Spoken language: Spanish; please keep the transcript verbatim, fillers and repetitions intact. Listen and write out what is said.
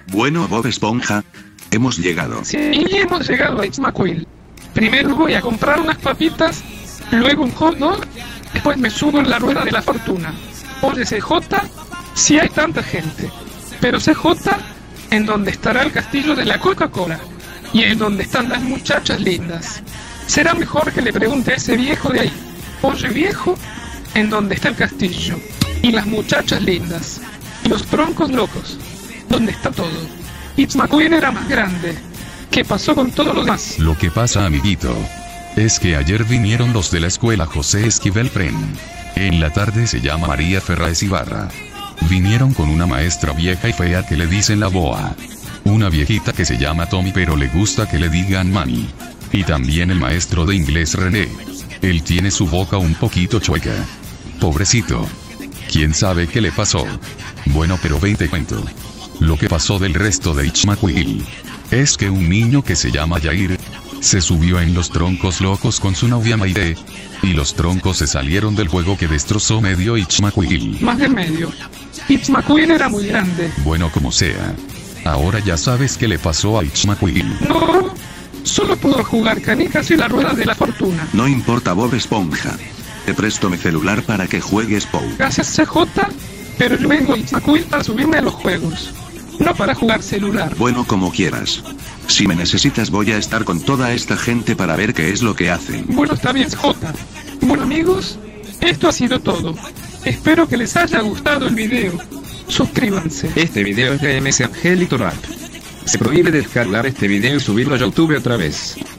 Bueno, Bob Esponja, hemos llegado. Sí, hemos llegado a It's McQueen. Primero voy a comprar unas papitas, luego un hot dog, después me subo en la rueda de la fortuna. Oye, C J, si hay tanta gente, pero C J, en donde estará el castillo de la Coca-Cola y en donde están las muchachas lindas. Será mejor que le pregunte a ese viejo de ahí. Oye, viejo, en donde está el castillo y las muchachas lindas y los troncos locos, ¿dónde está todo? It's McQueen era más grande. ¿Qué pasó con todos los demás? Lo que pasa, amiguito, es que ayer vinieron los de la escuela José Esquivel Fren. En la tarde se llama María Ferráez Ibarra. Vinieron con una maestra vieja y fea que le dicen la boa. Una viejita que se llama Tommy pero le gusta que le digan mami. Y también el maestro de inglés René. Él tiene su boca un poquito chueca. Pobrecito. ¿Quién sabe qué le pasó? Bueno, pero ven te cuento. Lo que pasó del resto de It's McQueen es que un niño que se llama Jair se subió en los troncos locos con su novia Mayre, y los troncos se salieron del juego que destrozó medio It's McQueen. Más de medio. It's McQueen era muy grande. Bueno, como sea. Ahora ya sabes qué le pasó a It's McQueen. No, solo pudo jugar canicas y la rueda de la fortuna. No importa, Bob Esponja. Te presto mi celular para que juegues Pou. Gracias, C J, pero yo vengo a It's McQueen para subirme a los juegos, no para jugar celular. Bueno, como quieras. Si me necesitas voy a estar con toda esta gente para ver qué es lo que hacen. Bueno, está bien, C J. Bueno, amigos, esto ha sido todo. Espero que les haya gustado el video. Suscríbanse. Este video es de M S Angelito Rap. Se prohíbe descargar este video y subirlo a YouTube otra vez.